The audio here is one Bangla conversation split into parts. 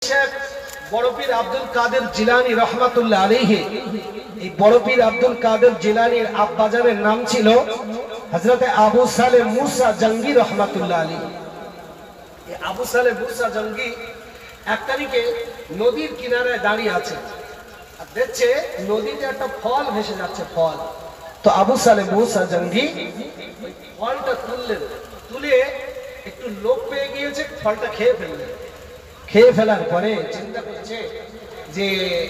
শেখ বড় পীর আব্দুল কাদের জিলানী রহমাতুল্লাহ আলাইহি, এই বড় পীর আব্দুল কাদের জিলানীর আব্বাজানের নাম ছিল হযরতে আবু সালেহ মুসা জঙ্গি রহমাতুল্লাহ আলাইহি। এই আবু সালেহ মুসা জঙ্গি এক তারিখে নদীর কিনারায় দাঁড়িয়ে আছে আর দেখছে নদীতে একটা ফল ভেসে যাচ্ছে, ফল। তো আবু সালেহ মুসা জঙ্গি ফলটা তুললেন, তুলে একটু লোভ পেয়ে গিয়েছে, ফলটা খেয়ে ফেললেন। খেয়ে ফেলার পরে চিন্তা করছে যে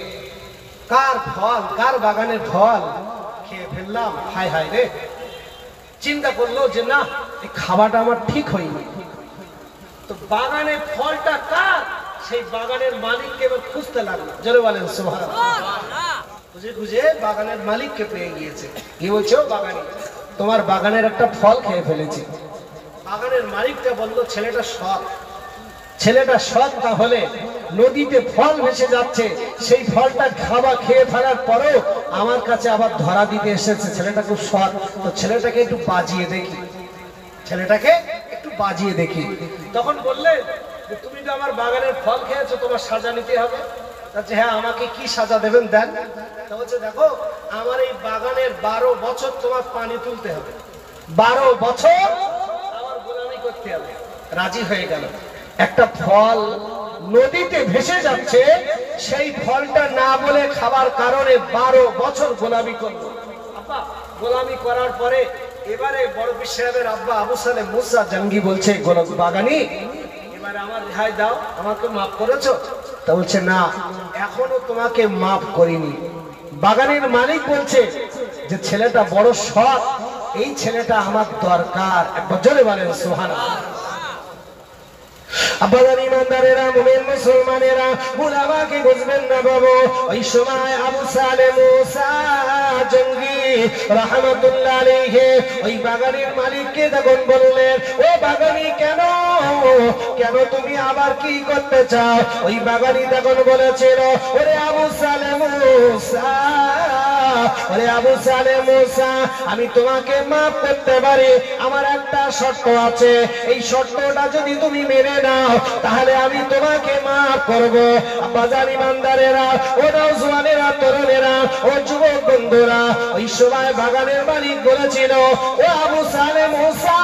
কার ফল, কার বাগানের ফল খেয়ে ফেললাম, হায় হায় রে। চিন্তা করলো যে না, এই খাওয়াটা আমার ঠিক হয়নি। তো বাগানের ফলটা কার, সেই বাগানের মালিককে এবার খুঁজতে লাগলো। জোরে বলেন সুবহানাল্লাহ। খুঁজে খুঁজে বাগানের মালিককে পেয়ে গিয়েছে। কি বলছো? বাগানি, তোমার বাগানের একটা ফল খেয়ে ফেলেছি। বাগানের মালিকটা বললো ছেলেটা সৎ, ছেলেটা সৎ, তাহলে নদীতে ফল ভেসে যাচ্ছে, সেই ফলটা খেয়ে ফেলার পরেও আমার কাছে আবার ধরা দিতে এসেছে। ছেলেটা খুব সৎ, তো ছেলেটাকে একটু বাজিয়ে দেখি, ছেলেটাকে একটু বাজিয়ে দেখি। তখন বললেন যে তুমি তো আমার বাগানের ফল খেয়েছো, তোমার সাজা নিতে হবে। হ্যাঁ, আমাকে কি সাজা দেবেন দেন। তা বলছে দেখো, আমার এই বাগানের 12 বছর তোমার পানি তুলতে হবে, 12 বছর আমার গোলামি করতে হবে। রাজি হয়ে গেল। একটা ফল নদীতে ভেসে যাচ্ছে, সেই ফলটা না বলে খাবার কারণে 12 বছর গোলামি করলো। আব্বা গোলামি করার পরে এবারে বড় পীর সাহেবের আব্বা আবু সালেহ মুসা জঙ্গি বলছে, বাগানি এবারে আমার রেহাই দাও, আমাকে মাফ করেছো? তা বলছে না, এখনো তোমাকে মাফ করিনি। বাগানের মালিক বলছে যে ছেলেটা বড় সৎ, এই ছেলেটা আমার দরকার। একবার জোরে বলেন সুবহানাল্লাহ। আব্বাজান ইমানদারেরা, মুমিন মুসলমানেরা, মুলামাকে বুঝবেন না বাবু। ওই সময় আবু সালেহ মুসা জঙ্গি রাহমাতুল্লাহ আলাইহি ওই বাগানের মালিককে তখন বললেন, ও বাগানি, কেন কেন তুমি আবার কি করতে চাও? ওই বাগানি তখন বলেছিল, ওরে আবু সালেহ মুসা, ওরে আবু সালেহ মুসা, আমি তোমাকে মাফ করতে পারি, আমার একটা শর্ত আছে। এই শর্তটা যদি তুমি মেনে নাও তাহলে আমি তোমাকে মাফ করব। আব্বাজান ইমানদারেরা, ও নওজওয়ানেরা, তরুণেরা, ও যুবক বন্ধুরা, ওই সময় বাগানের মালিক বলেছিল, ও আবু সালেহ মুসা,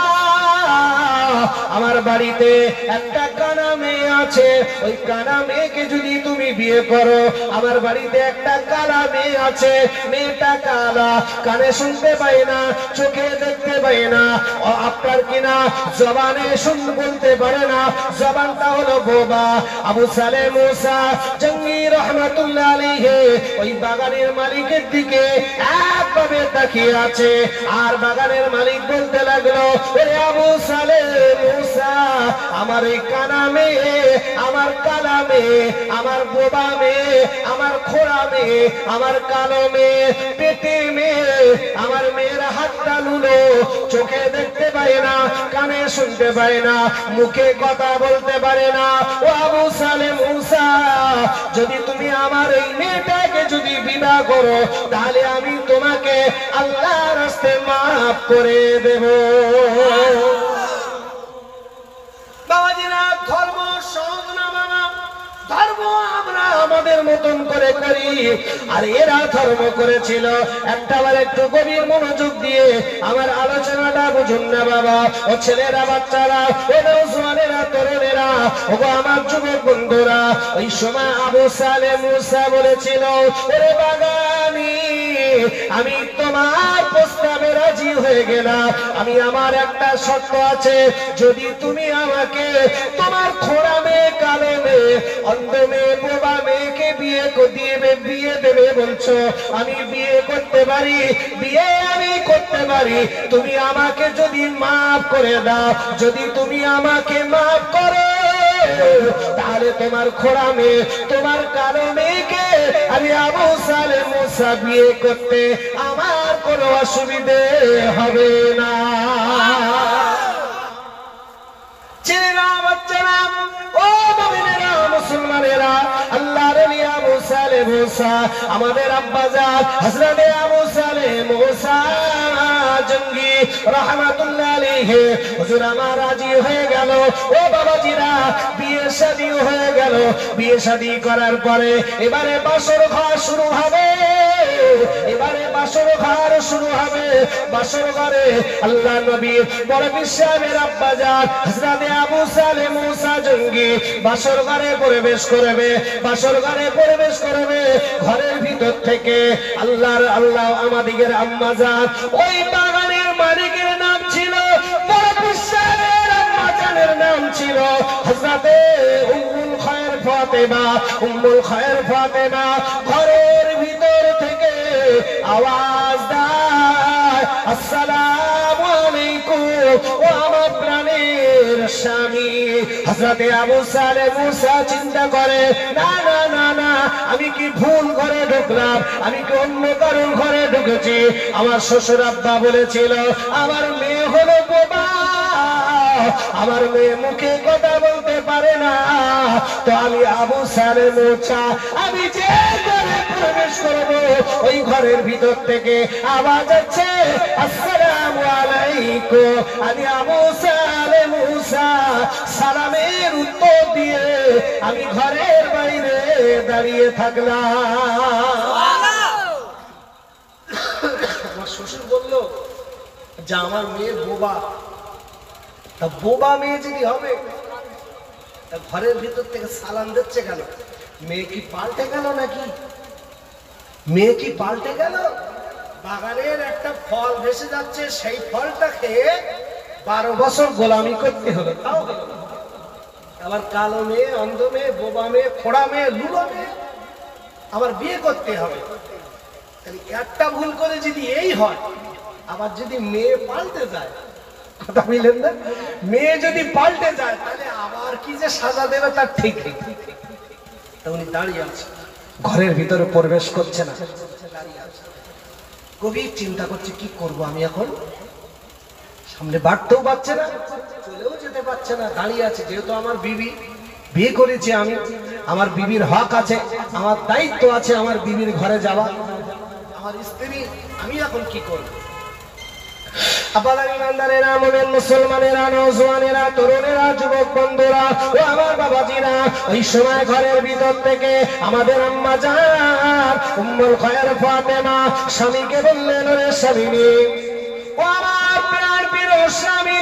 আমার বাড়িতে একটা কানা মেয়ে আছে, ওই কানা মেয়েকে যদি তুমি বিয়ে করো, আমার বাড়িতে একটা কালা মেয়ে আছে, মেয়েটা কালা, কানে শুনতে পায় না, চোখে দেখতে পায় না, আপনার কিনা জবানে বলতে পারে না, জবানটা হলো বোবা। আবু সালেহ মুসা জঙ্গি রহমাতুল্লাহ আলাইহি ওই বাগানের মালিকের দিকে একভাবে তাকিয়ে আছে, আর বাগানের মালিক বলতে লাগলো, ওরে আবু সালেহ মুসা, আমার এই কানা মেয়ে, আমার কালা মেয়ে, আমার বোবা মেয়ে, আমার খোড়া মেয়ে, আমার কালো মেয়ে, পেটে মেয়ে, আমার মেয়ের হাতটা লুলো, চোখে দেখতে পায় না, কানে শুনতে পায় না, মুখে কথা বলতে পারে না। ও আবু সালেহ মুসা, যদি তুমি আমার এই মেয়েটাকে যদি বিবাহ করো, তাহলে আমি তোমাকে আল্লাহর রাস্তায় মাফ করে দেব। বাবাজিরা, ধর্ম সহজ না বাবা, ধর্ম আমরা আমাদের মতন করে করি, আর এরা ধর্ম করেছিল। একটাবার একটু গভীর মনোযোগ দিয়ে আমার আলোচনাটা বুঝুন না বাবা। ও ছেলেরা, বাচ্চারা, ও নওজওয়ানেরা, তরুণেরা, ও আমার যুবক বন্ধুরা, ওই সময় আবু সালেহ মুসা বলেছিল, ওরে বাগানি, আমি তোমার প্রস্তাবে রাজি হয়ে গেলাম, আমি আমার একটা শর্ত আছে, যদি তুমি আমাকে তোমার খোড়া মেয়ে, কালো মেয়ে, অন্ধ মেয়ে, বোবা মেয়েকে বিয়ে দেবে বলছো, আমি বিয়ে করতে পারি, বিয়ে আমি করতে পারি, তুমি আমাকে যদি মাফ করে দাও, যদি তুমি আমাকে মাফ করো, তাহলে তোমার খোড়া মেয়ে, তোমার কালো মেয়েকে আমি আবু সালেহ মুসা বিয়ে করতে আমার কোনো অসুবিধে হবে না। ছেলেরা, বাচ্চারা, ও মুমিনেরা, মুসলমানেরা, আল্লাহর ওলি আবু সালেহ মুসা, আমাদের আব্বাজান হযরতে আবু সালেহ মুসা জঙ্গি রহমাতুল্লাহ আলাইহি হুজুর আমার রাজি হয়ে গেল। ও বাবাজিরা, বিয়ে শাদী হয়ে গেল। বিয়ে শাদী করার পরে এবারে বাসর ঘর শুরু হবে। এবারে বাসর ঘর শুরু হবে। বাসর ঘরে আল্লাহ নবী বড় বিশ্বের আব্বাজান হযরত আবু সালে মুসা জঙ্গি বাসর ঘরে প্রবেশ করবে। বাসর ঘরে প্রবেশ করবে। ঘরের ভিতর থেকে আল্লাহ আমাদের আম্মাজান, ওই বাগানের মালিকের নাম ছিল বড় বিশ্বের আম্মাজানের নাম ছিল হযরত উম্মুল খায়র ফাতেমা। উম্মুল খায়র ফাতেমা ঘরের ভিতর থেকে আওয়াজ দেয়, আসসালামু আলাইকুম। ও আমার প্রাণের স্বামী। হযরত আবু সালে মুসা চিন্তা করে, না না না না, আমি কি ভুল ঘরে ঢুকলাম? আমি কি অন্য কারণ ঘরে ঢুকেছি? আমার শ্বশুর আব্বা বলেছিল আমার মেয়ে হলো বোবা, আমার মেয়ে মুখে কথা বলতে পারে না। তো আমি আবু সালে মুসা, আমি যে ঘরে প্রবেশ করব ওই ঘরের ভিতর থেকে আওয়াজ আছে, আসসালামু আলাইকুম। আমি আবু সালে মুসা সালামের উত্তর দিয়ে আমি ঘরের বাইরে দাঁড়িয়ে থাকলাম। আমার শ্বশুর বলল যে আমার মেয়ে বোবা। তা বোবা মেয়ে যদি হবে তা ঘরের ভিতর থেকে সালাম দিচ্ছে কেন? মেয়ে কি পাল্টে গেল নাকি? মেয়ে কি পাল্টে গেল? বাগানের একটা ফল ভেসে যাচ্ছে, সেই ফলটা খেয়ে 12 বছর গোলামি করতে হলো, তাও হলো না। আবার কালো মেয়ে, অন্ধ মেয়ে, বোবা মেয়ে, খোড়া মেয়ে, লুলো মেয়ে, আবার বিয়ে করতে হবে। একটা ভুল করে যদি এই হয়, আবার যদি মেয়ে পাল্টে যায়, কথা বললেন না, মেয়ে যদি পাল্টে যায় তাহলে আবার কি যে সাজা দেবে তার ঠিক নেই। উনি দাঁড়িয়ে আছে, ঘরের ভিতরে প্রবেশ করছে না, দাঁড়িয়ে আছে, গভীর চিন্তা করছে কি করব আমি এখন। সামনে বাড়তেও পারছে না, চলেও যেতে পারছে না, দাঁড়িয়ে আছে। যেহেতু আমার বিবি, বিয়ে করেছি আমি, আমার বিবির হক আছে, আমার দায়িত্ব আছে আমার বিবির ঘরে যাওয়া, আমার স্ত্রী, আমি এখন কি করব? মুসলমানেরা, নওজওয়ানেরা, তরুণেরা, যুবক বন্ধুরা ও আমার বাবাজিরা, ওই সময় ঘরের ভিতর থেকে আমাদের আম্মা জান উম্মুল খায়র ফাতেমা স্বামীকে বললেন, ওরে স্বামী, ও আমার প্রাণ প্রিয় স্বামী,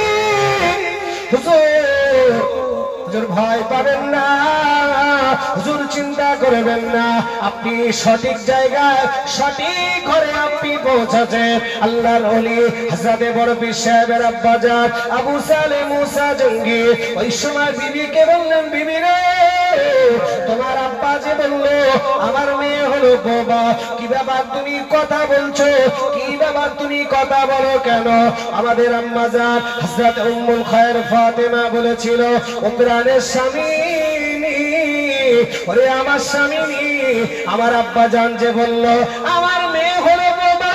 হুজুর ভয় পাবেন না, হুজুর চিন্তা করবেন না, আপনি সঠিক জায়গায় সঠিক ঘরে আপনি পৌঁছেছেন। আল্লাহর ওলি হযরত বড় পীর সাহেবের আব্বাজান আবু সালে মুসা জঙ্গি ওই সময় বিবিকে বললেন, বিবি রে, তোমার আব্বা যে বললো আমার মেয়ে হলো বোবা, কি ব্যাপার তুমি কথা বলছো? কি ব্যাপার তুমি কথা বলো কেন? আমাদের আম্মা জান হযরত উম্মুল খায়র ফাতেমা বলেছিল, ও প্রাণের স্বামী, ওরে আমার স্বামী, আমার আব্বা জান যে বললো আমার মেয়ে হলো বোবা,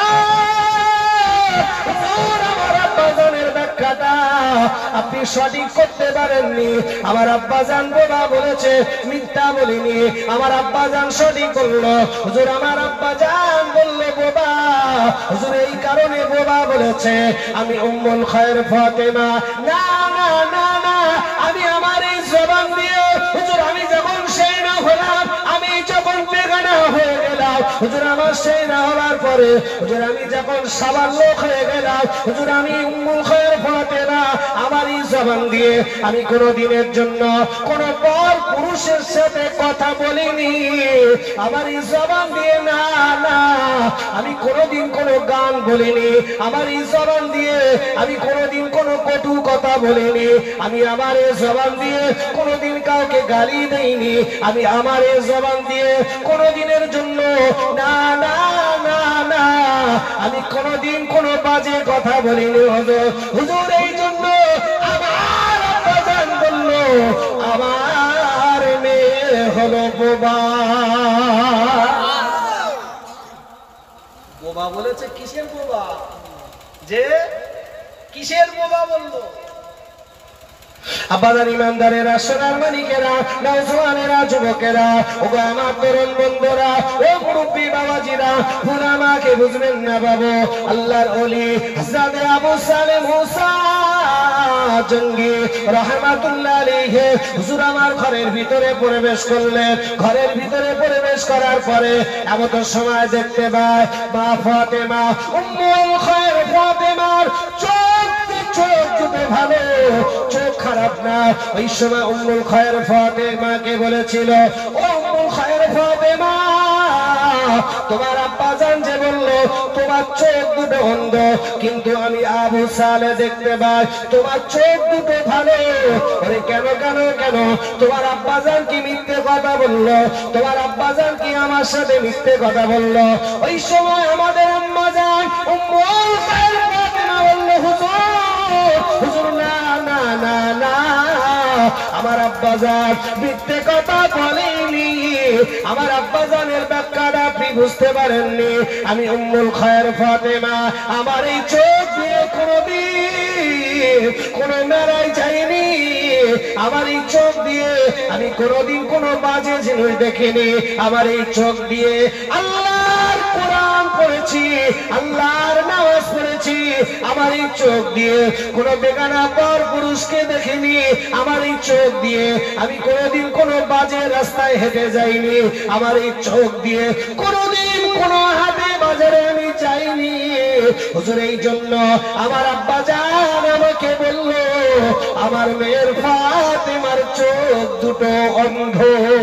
আমার আব্বা জানের ব্যাখ্যাটা আপনি সঠিক করতে পারেননি। আমার আব্বা জান বোবা বলেছে, মিথ্যা বলিনি, আমার আব্বা জান সঠিক বললো। হুজুর আমার আব্বা জান বললো বোবা, হুজুর এই কারণে বোবা বলেছে। আমি উম্মুল খায়র ফাতেমা, না না না না, আমি আমার এই জবান দিয়ে, হুজুর আমি যখন সেই না হলাম, আমি যখন বেগানা হয়ে গেলাম, হুজুর আমার সেই না হওয়ার পরে, হুজুর আমি যখন সাবার লোক হয়ে গেলাম, হুজুর আমি উম্মুল খায়র ফাতেমা আমার এই জবান দিয়ে আমি কোনো দিনের জন্য কোন পর পুরুষের সাথে কথা বলিনি। আমার এই জবান দিয়ে, না না, আমি কোনোদিন কোনো গান বলিনি। আমার এই জবান দিয়ে আমি কোনোদিন কোনো কটু কথা বলিনি। আমি আমার এই জবান দিয়ে কোনোদিন কাউকে গালি দেইনি। আমি আমার এই জবান দিয়ে কোনোদিনের জন্য, না না না না, আমি কোনোদিন কোনো বাজে কথা বলিনি। হুজুর এই জন্য আমার আব্বা জান বলল আমার মেয়ে হলো বোবা। বোবা বলেছে, কিসের বোবা? যে কিসের বোবা বললো? আব্বাজান ইমানদারেরা, সোনার মানিকেরা, নওজোয়ানেরা, যুবকেরা, ওগো আমার তরুণ বন্ধুরা, ও মুরব্বী বাবাজিরা, ফুলামাকে বুঝবেন না বাবু। আল্লাহর ওলি হযরত আবু সালেহ মুসা জঙ্গি রাহমাতুল্লাহ আলাইহি হুজুর আমার ঘরের ভিতরে প্রবেশ করলেন। ঘরের ভিতরে প্রবেশ করার পরে এমন সময় দেখতে পায় মা ফাতেমা, উম্মুল খায়র ফাতেমার চোখ দুটো ভালো, চোখ খারাপ না। ওই সময় উম্মুল খায়র ফাতেমাকে বলেছিল, ও উম্মুল খায়র ফাতেমা, তোমার আব্বাজান যে বললো তোমার চোখ দুটো অন্ধ, কিন্তু আমি আবু সালেহ দেখতে পাই তোমার চোখ দুটো ভালো। ওরে কেন কেন কেন? তোমার আব্বাজান কি মিথ্যে কথা বললো? তোমার আব্বাজান কি আমার সাথে মিথ্যে কথা বললো? ওই সময় আমাদের আম্মাজান উম্মুল খায়র ফাতেমা বললো, হুজুর না না না না, আমার আব্বাজান মিথ্যে কথা বলেনি। আমার আব্বাজানের ব্যাখ্যাটা আপনি বুঝতে পারেননি। আমি উম্মুল খায়র ফাতেমা, আমার এই চোখ দিয়ে কোনোদিন কোনো মেলায় যাইনি। আমার এই চোখ দিয়ে আমি কোনোদিন কোনো বাজে জিনিস দেখিনি। আমার এই চোখ দিয়ে আল্লাহর কোরআন পড়েছি, আল্লাহর নামাজ পড়েছি। আমার এই চোখ দিয়ে কোনো বেগানা পর পুরুষকে দেখিনি। আমার এই চোখ দিয়ে আমি কোনোদিন কোনো বাজে রাস্তায় হেঁটে যাইনি। আমার এই চোখ দিয়ে কোনোদিন কোনো হাটে বাজারে আমি যাইনি। হুজুর এই জন্য আমার আব্বাজান আমাকে বলল, আমার মেয়ের ফাতেমার চোখ দুটো অন্ধ।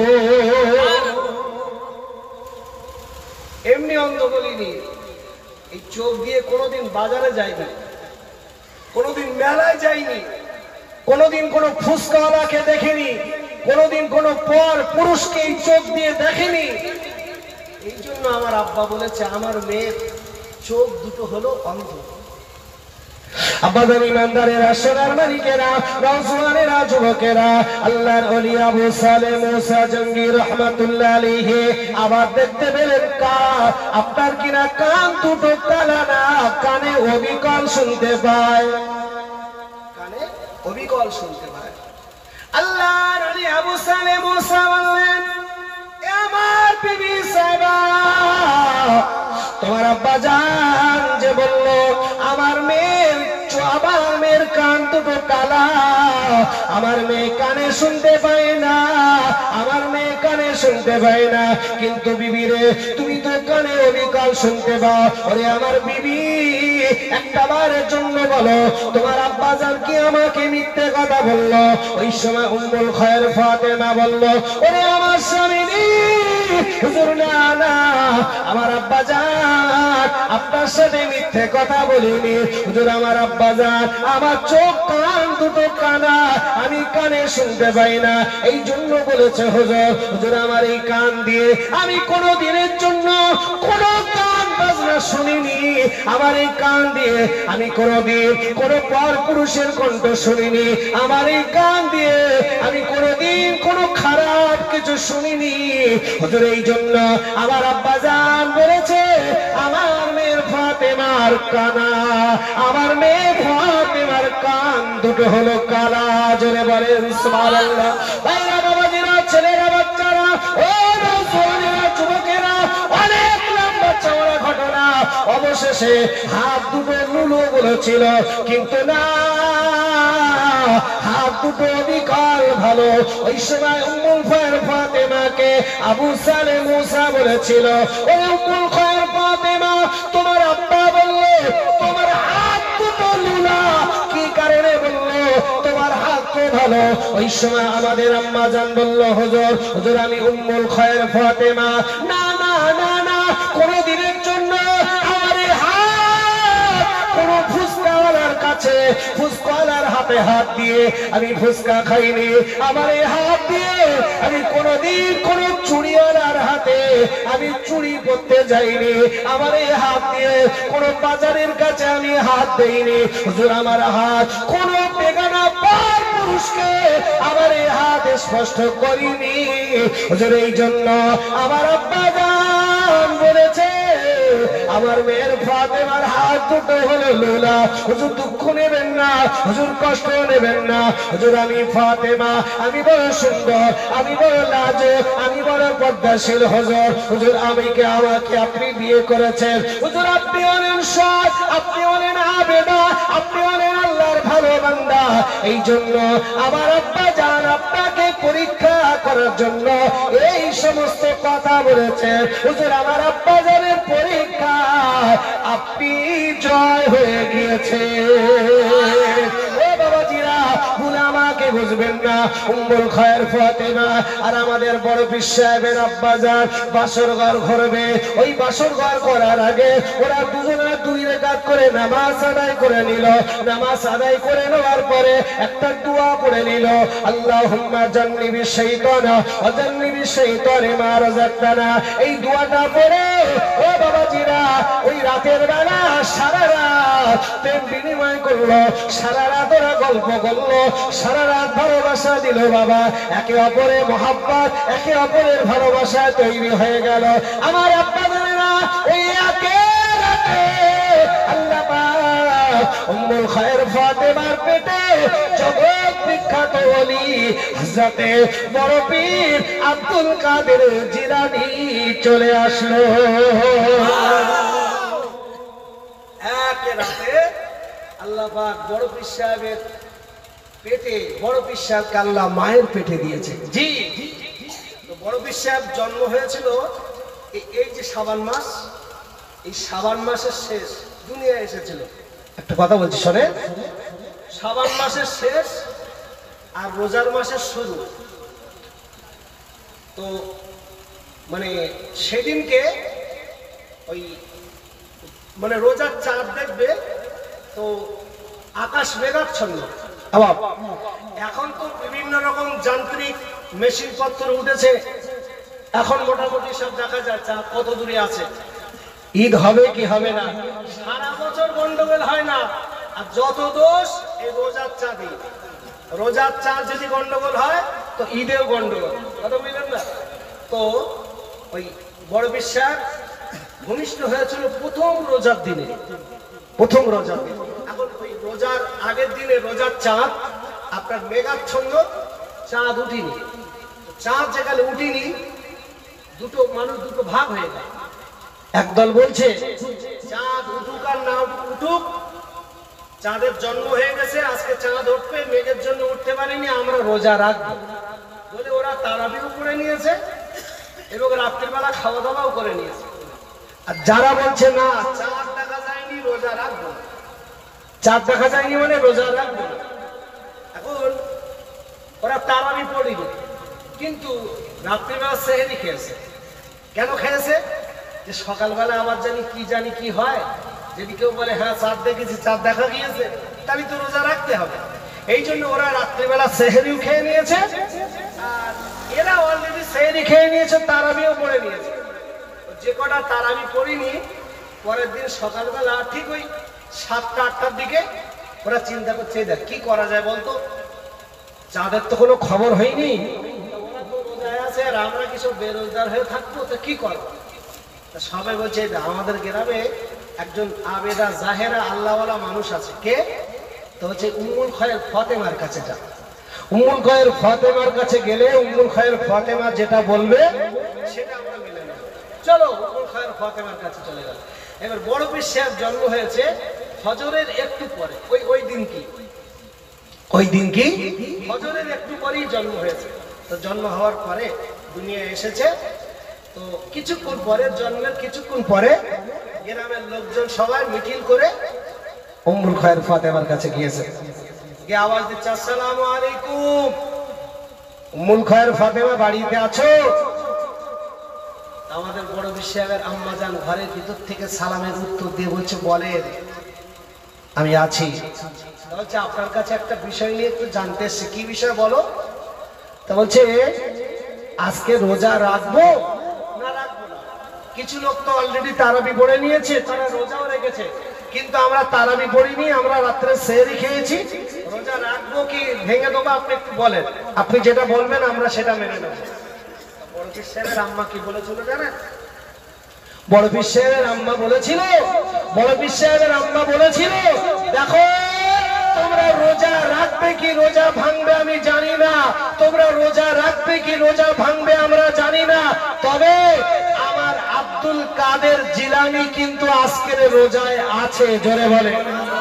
এমনি অন্ধ বলিনি, এই চোখ দিয়ে কোনোদিন বাজারে যাইনি, কোনোদিন মেলায় যাইনি, কোনোদিন কোনো ফুসকাওয়ালাকে দেখিনি, কোনোদিন কোনো পর পুরুষকে এই চোখ দিয়ে দেখেনি। এই জন্য আমার আব্বা বলেছে আমার মেয়ের চোখ দুটো হলো অন্ধ। আব্বাজান ইমানদারেরা, সোনার মানিকেরা, নওজোয়ানেরা, যুবকেরা, আল্লাহর ওলি আবু সালেহ মুসা জঙ্গি রাহমাতুল্লাহ আলাইহি আবার দেখতে পেলেন আপনার কিনা কান দুটো কালা না, কানে অবিকল শুনতে পায়, কানে অবিকল শুনতে পায়। আল্লাহর ওলি আবু সালেহ মুসা বললেন, আমার বিবি সাহেবা, তোমার আব্বাজান যে বললো আমার মেয়ের কান দুটো কালা, আমার মেয়ে কানে শুনতে পায় না, আমার মেয়ে কানে শুনতে পায় না, কিন্তু বিবি রে তুমি তো কানে অবিকল শুনতে পাও। ওরে আমার বিবি, একটা বারের জন্য বলো তোমার আব্বাজান কি আমাকে মিথ্যে কথা বললো? ওই সময় উম্মুল খায়র ফাতেমা বললো, ওরে আমার স্বামী, হুজুর না না, আমার আব্বাজান আপনার সাথে মিথ্যে কথা বলিনি। হুজুর আমার আব্বাজান, আমার চোখ কান দুটো কানা, আমি কানে শুনতে পাই না, এই জন্য বলেছে হুজুর। হুজুর আমার এই কান দিয়ে আমি কোনো দিনের জন্য কোনো গান বাজনা শুনিনি। আমার এই কান দিয়ে আমি কোনোদিন কোনো পর পুরুষের কণ্ঠ শুনিনি। আমার এই কান দিয়ে আমি কোনোদিন কোনো খারাপ কিছু শুনিনি। হুজুর এই জন্য আমার আব্বাজান বলেছে আমার মেয়ের ফাতেমার কানা, আমার মেয়ে ফাতেমার কান দুটো হলো কালা। জোরে বলেন সুবহানাল্লাহ। ভাইরা, বাবাজিরা, ছেলেরা, বাচ্চারা, ও নওজোয়ানেরা, যুবকেরা, অনেক লম্বা চওড়া ঘটনা। অবশেষে হাত দুটো লুলো বলেছিল, কিন্তু না, হাত দুটো বিকাল ভালো। ওই সময় উম্মুল খায়র ফাতেমাকে আবু সালেহ মুসা বলেছিল, ও উম্মুল খায়র ফাতেমা, তোমার আব্বা বললো তোমার হাত দুটো লুলা, কি কারণে বললো তোমার হাত তো ভালো? ওই সময় আমাদের আম্মা জান বলল, হুজুর, হুজুর আমি উম্মুল খায়র ফাতেমা, না না না না, কোনদিনের জন্য আমার এই হাত কোন ফুসকাওয়ালার কাছে, ফুসকাওয়ালার হাতে হাত দিয়ে আমি ফুসকা খাইনি। আমার এই হাত দিয়ে আমি কোনদিন কোন চুড়িওয়ালার হাতে আমি চুরি করতে যাইনি। আমার এই হাত দিয়ে কোন বাজারের কাছে আমি হাত দেইনি। হুজুর আমার হাত কোন বেগানা পর পুরুষকে আমার এই হাত স্পষ্ট করিনি। হুজুর এই জন্য আমার আব্বা জান বলেছে আমার মেয়ের ফাতেমার হাত দুটো হলো লোলা। হুজুর দুঃখ নেবেন না, হুজুর কষ্ট নেবেন না। হুজুর আমি ফাতেমা, আমি বড় সুন্দর, আমি বড় লাজুক, আমি বড় পদ্মাশীল। হুজুর হুজুর আমাকে আপনি বিয়ে করেছেন। হুজুর আপনি হলেন সৎ, আপনি হলেন আবেদা, আপনি হলেন আল্লাহর ভালো বান্দা। এই জন্য আমার আব্বা জান আপনাকে পরীক্ষা করার জন্য এই সমস্ত কথা বলেছেন। হুজুর আমার আব্বা জানের পরীক্ষা আপনি জয় হয়ে গিয়েছে। ও বাবাজিরা, ভুল আমাকে বুঝবেন না। উম্মুল খায়ের ফাতেমা আর আমাদের বড় পীর সাহেবের আব্বা জান বাসর ঘর করবে। ওই বাসর ঘর করার আগে ওরা দুজনে 2 রাকাত করে নামাজ আদায় করে নিল। নামাজ আদায় করে নেওয়ার পরে একটা দোয়া পড়ে নিল, আল্লাহুম্মা জান্নিবি শাইতানা ওয়া জান্নিবি শাইতানা মা রাযাকতানা। এই দোয়াটা পড়ে ও বাবাজিরা ওই রাতের বেলা সারা রাত প্রেম বিনিময় করলো, সারা রাত ওরা গল্প করলো, সারা রাত ভালোবাসা দিল। বাবা একে অপরের মহাব্বত, একে অপরের ভালোবাসা তৈরি হয়ে গেল। আমার আব্বা জানেনা ওই একে রাতে আল্লাহ পাক উম্মুল খায়ের ফাতেমার পেটে জগৎ বিখ্যাত ওলি হযরতে বড় পীর আব্দুল কাদের জিলানী চলে আসলো। এক রাতে আল্লাহ পাক বড় পীর সাহেবের পেটে, বড় পীর সাহেবকে আল্লাহ মায়ের পেটে দিয়েছে। জি, তো বড় পীর সাহেব জন্ম হয়েছিল এই যে শাবান মাস, এই শাবান মাসের শেষ দুনিয়া এসেছিল। একটা কথা বলছি শোনে, শাবান মাসের শেষ আর রোজার মাসের শুরু। তো মানে সেদিনকে ওই মানে রোজার চাঁদ দেখবে তো আকাশ মেঘাচ্ছন্ন। এখন তো বিভিন্ন রকম যান্ত্রিক মেশিন পত্র উঠেছে, এখন মোটামুটি সব দেখা যায় চাঁদ কত দূরে আছে, ঈদ হবে কি হবে না, সারা বছর গন্ডগোল হয় না। আর যত দোষ এই রোজার চাঁদই। রোজার চাঁদ যদি গন্ডগোল হয় তো ঈদেও গন্ডগোল, কথা বুঝলেন না? তো ওই বড় বিশ্বাস ভূমিষ্ঠ হয়েছিল প্রথম রোজার দিনে, প্রথম রোজার দিন। এখন ওই রোজার আগের দিনে রোজার চাঁদ আপনার মেঘাচ্ছন্ন, চাঁদ উঠিনি। চাঁদ যেখানে উঠিনি দুটো মানুষ দুটো ভাগ হয়ে যায়। একদল বলছে চাঁদ উঠুক আর না উঠুক, চাঁদের জন্ম হয়ে গেছে, আজকে চাঁদ উঠবে, মেঘের জন্য উঠতে পারেনি, আমরা রোজা রাখবো বলে ওরা তারাবিও করে নিয়েছে এবং রাত্রিবেলা খাওয়া দাওয়াও করে নিয়েছে। আর যারা বলছে না চাঁদ দেখা যায়নি রোজা রাখবো, চাঁদ দেখা যায়নি মানে রোজা রাখবো না, এখন ওরা তারাবি পড়িনি কিন্তু রাত্রিবেলা সেহরি খেয়েছে। কেন খেয়েছে? যে সকালবেলা আবার জানি কি হয়, যদি কেউ বলে হ্যাঁ চাঁদ দেখেছি, চাঁদ দেখা গিয়েছে, তাহলে তো রোজা রাখতে হবে। এই জন্য ওরা রাত্রিবেলা সেহরিও খেয়ে নিয়েছে, আর এরা অলরেডি সেহরি খেয়ে নিয়েছে, তারাবিও পড়ে নিয়েছে। যে কটা তারাবি পড়িনি পরের দিন সকালবেলা ঠিক ওই 7টা-8টার দিকে ওরা চিন্তা করছে দেখ কি করা যায় বলতো, চাঁদের তো কোনো খবর হয়নি, ওরা তো রোজায় আছে আর আমরা কিছু বেরোজগার হয়ে থাকবো, তো কি করবো? সবাই বলছে আমাদের গ্রামে একজন আবেদা জাহেরা আল্লাহওয়ালা মানুষ আছে। কে? তো হচ্ছে উম্মুল খায়ের ফাতেমার কাছে যা। উম্মুল খায়ের ফাতেমার কাছে গেলে উম্মুল খায়ের ফাতেমা যেটা বলবে সেটা আমরা মেনে নেব। চলো উম্মুল খায়ের ফাতেমার কাছে চলে গেল। এবার বড় পীর সাহেব জন্ম হয়েছে ফজরের একটু পরে। ওই দিন কি ফজরের একটু পরেই জন্ম হয়েছে। তো জন্ম হওয়ার পরে দুনিয়া এসেছে। তো কিছুক্ষণ পরে, জন্মের কিছুক্ষণ পরে গ্রামের লোকজন সবাই মিছিল করে উম্মুল খায়ের ফাতেমার কাছে গিয়েছে, গিয়ে আওয়াজ দিচ্ছে আসসালামু আলাইকুম, উম্মুল খায়ের ফাতেমা বাড়িতে আছো? আমাদের বড় পীর সাহেবের আম্মা জান ঘরের ভিতর থেকে সালামের উত্তর দিয়ে বলছে বলেন আমি আছি। বলছে আপনার কাছে একটা বিষয় নিয়ে একটু জানতে এসেছি। কি বিষয় বলো? তা বলছে আজকে রোজা রাখবো না রাখবো না। কিছু লোক তো অলরেডি তারাবি পড়ে নিয়েছে, তারা রোজাও রেখেছে, কিন্তু আমরা তারাবি পড়িনি, আমরা রাত্রে সেহরি খেয়েছি, রোজা রাখবো কি ভেঙে দেবো? আপনি একটু বলেন, আপনি যেটা বলবেন আমরা সেটা মেনে নেব। বড় পীর সাহেবের আম্মা কি বলেছিল জানেন? বড় পীর সাহেবের আম্মা বলেছিল, বড় পীর সাহেবের আম্মা বলেছিল, দেখো তোমরা রোজা রাখবে কি রোজা ভাঙবে আমি জানি না, তোমরা রোজা রাখবে কি রোজা ভাঙবে আমরা জানি না, তবে আমার আব্দুল কাদের জিলানী কিন্তু আজকের রোজায় আছে। জোরে বলে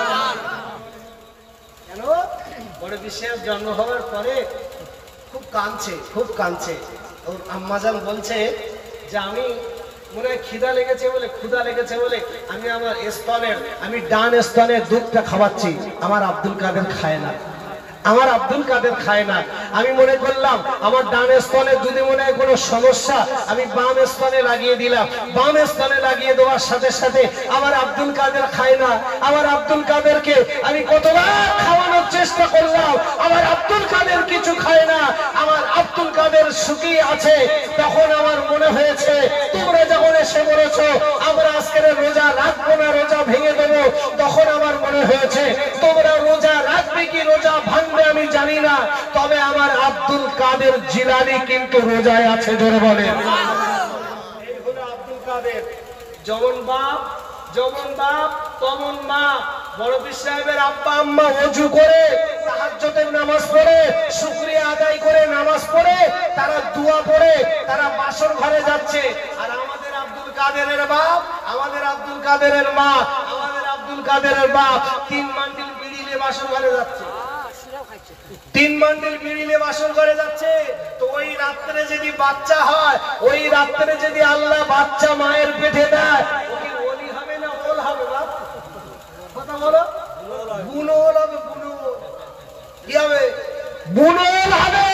কেন? বড় পীর সাহেব জন্ম হওয়ার পরে খুব কাঁদছে, খুব কাঁদছে। ওর আম্মাজান বলছে যে আমি মনে হয় খিদা লেগেছে বলে, ক্ষুধা লেগেছে বলে আমি আমার স্তনের, আমি ডান স্তনের দুধটা খাওয়াচ্ছি, আমার আব্দুল কাদের খায় না, আমার আব্দুল কাদের খায় না। আমি মনে করলাম আমার ডান স্তনের দুধে মনে হয় কোনো সমস্যা, আমি বাম স্তনে লাগিয়ে দিলাম, বাম স্তনে লাগিয়ে দেওয়ার সাথে সাথে আমার আব্দুল কাদের খায় না। আমার আব্দুল কাদেরকে আমি কতবার খাওয়ানোর চেষ্টা করলাম, আমার আব্দুল কাদের কিছু খায় না, আমার আব্দুল কাদের শুকিয়ে আছে। তখন আমার মনে হয়েছে তোমরা যখন এসে বলেছ আমরা আজকের রোজা রাখবো না, রোজা ভেঙে দেবো, তখন আমার মনে হয়েছে তোমরা রোজা রাখবে কি রোজা ভাঙবে আমি জানি না, তবে আমার আব্দুল কাদের জিলানী কিন্তু রোজায় আছে। জোরে বলেন এই হলো আব্দুল কাদের। যেমন বাপ যেমন বাপ তেমন মা। বড় পীর সাহেবের আব্বা আম্মা ওযু করে তাহাজ্জুদের নামাজ পড়ে, শুকরিয়া আদায় করে নামাজ পড়ে, তারা দোয়া পড়ে, তারা বাসর ঘরে যাচ্ছে। আর আমাদের আব্দুল কাদেরের বাপ, আমাদের আব্দুল কাদেরের মা, আমাদের আব্দুল কাদেরের বাপ 3 মান্ডিল বিড়ি নিয়ে বাসর ঘরে যাচ্ছে, 3 মান্ডিল বিড়ি নিয়ে বাসর ঘরে যাচ্ছে। তো ওই রাত্রে যদি বাচ্চা হয়, ওই রাত্রে যদি আল্লাহ বাচ্চা মায়ের পেটে দেয়, ওকে ওলি হবে না ওল হবে? বাপ কথা বলো, বুনোল হবে, বুনোল কি হবে? বুনোল হবে।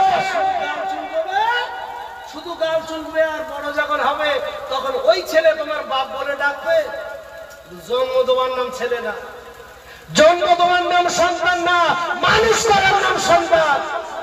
শুধু গাল চুলবে, আর বড় যখন হবে তখন ওই ছেলে তোমার বাপ বলে ডাকবে। জন্ম দেওয়ার নাম ছেলে না, জন্ম দেওয়ার নাম সন্তান না, মানুষ করার নাম সন্তান।